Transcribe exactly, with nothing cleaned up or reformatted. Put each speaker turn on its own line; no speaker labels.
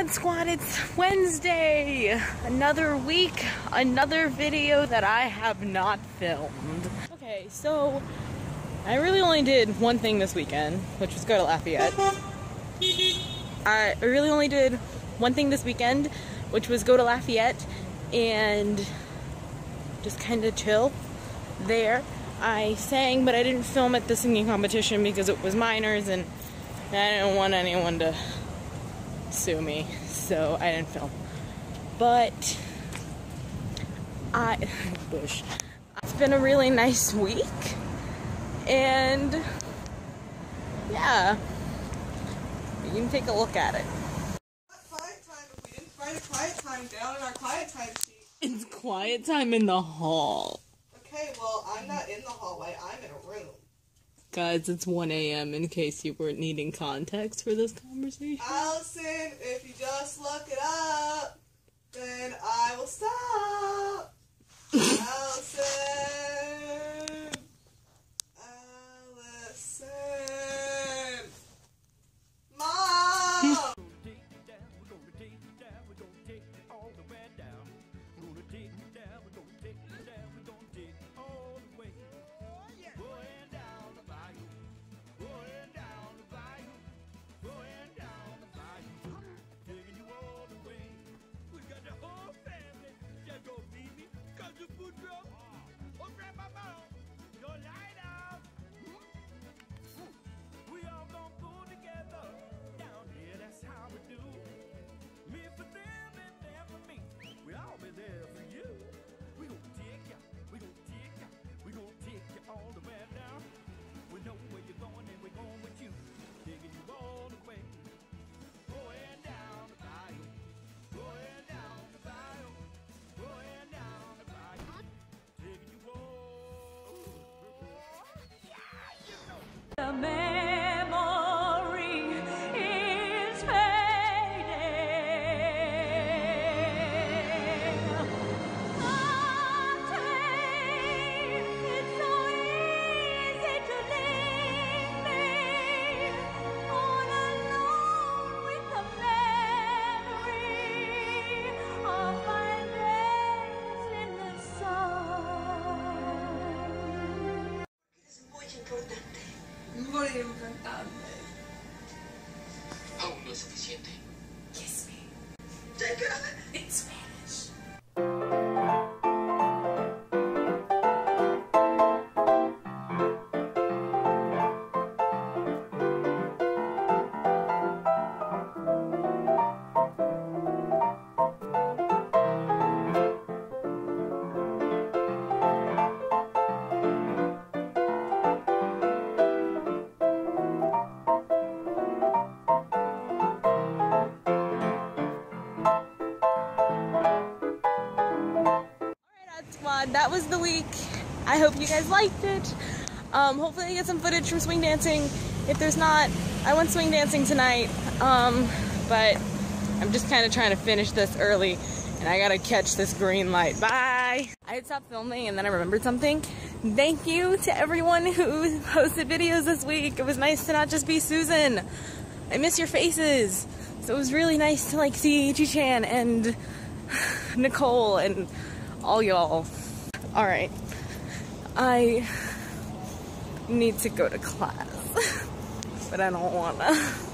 God Squad, it's Wednesday! Another week, another video that I have not filmed. Okay, so I really only did one thing this weekend, which was go to Lafayette. I really only did one thing this weekend, which was go to Lafayette and just kind of chill there. I sang, but I didn't film at the singing competition because it was minors and I didn't want anyone to sue me, so I didn't film. But I bush. It's been a really nice week, and yeah, you can take a look at it.
Quiet time if we didn't write a quiet time down in our quiet time sheet.
It's quiet time in the hall.
Okay, well, I'm not in the hallway. I'm in a room.
Guys, it's one A M in case you weren't needing context for this conversation.
Allison, if you just look it up, then I will stop. Allison. Allison. Mom!
The memory is fading. Sometimes it's so easy to leave me all alone with the memory of my days in the sun.
Es muy importante.
Muy importante.
Aún no es suficiente.
Kiss me. Take it in Spanish.
That was the week. I hope you guys liked it. Um, hopefully I get some footage from swing dancing. If there's not, I went swing dancing tonight, um, but I'm just kind of trying to finish this early, and I gotta catch this green light. Bye! I had stopped filming and then I remembered something. Thank you to everyone who posted videos this week. It was nice to not just be Susan. I miss your faces. So it was really nice to like see Chi-Chan and Nicole and all y'all. Alright, I need to go to class, but I don't wanna.